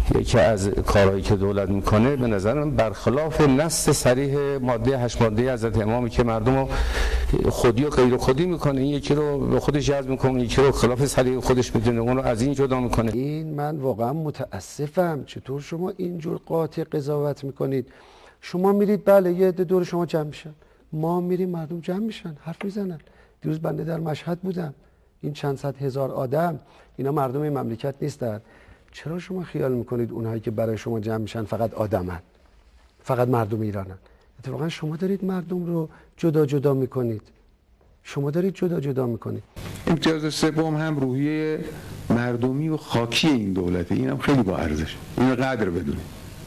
یکی از کارهایی که دولت میکنه به نظرم برخلاف نص صریح ماده 8 ماده حضرت امامی که مردم رو خودی و غیر خودی میکنه، این یکی رو به خودش جذب میکنه، یکی رو خلاف صریح خودش میدونه، اون رو از این جدا میکنه. این من واقعا متاسفم چطور شما اینجور قاطع قضاوت میکنید. شما میرید بله یه عده دور شما جمع میشن، ما میریم مردم جمع میشن حرف میزنن. دیروز بنده در مشهد بودم، این چند صد هزار آدم اینا مردم این مملکت نیستن. چرا شما خیال میکنید اونهایی که برای شما جمع میشن فقط آدمن، فقط مردم ایرانن؟ اتفاقا شما دارید مردم رو جدا جدا میکنید، شما دارید جدا جدا میکنید. امتیاز سوم هم روحیه مردمی و خاکی این دولته. این هم خیلی با ارزش، اینو قدر بدونید.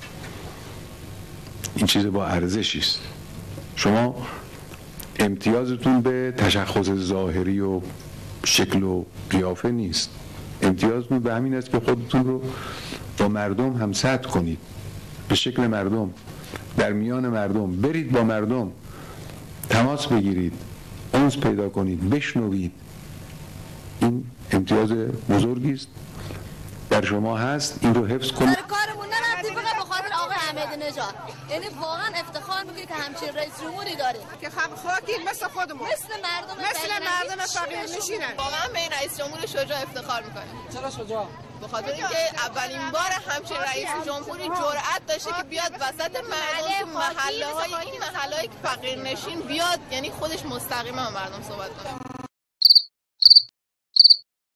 این چیز با ارزشی است. شما امتیازتون به تشخص ظاهری و شکل و قیافه نیست، امتیازتون به همین است که خودتون رو با مردم همسط کنید، به شکل مردم، در میان مردم برید، با مردم تماس بگیرید، انس پیدا کنید، بشنوید. این امتیاز بزرگی است در شما هست، این رو حفظ کنید. کارمون نرفتیم فقط به خاطر آقای احمدی نژاد، یعنی واقعا افتخار میکنید که همچین رئیس جمهوری داریم که خاکی مثل خودمون، مثل مردم فقیر نشینن. واقعا به این رئیس جمهور شجاع افتخار میکنیم. چرا شجاع؟ به خاطر اینکه اولین بار همچین رئیس جمهوری جرأت داشته که بیاد وسط مردم تو محله‌های این محله‌ای که فقیر نشین بیاد، یعنی خودش مستقیما با مردم صحبت کنه.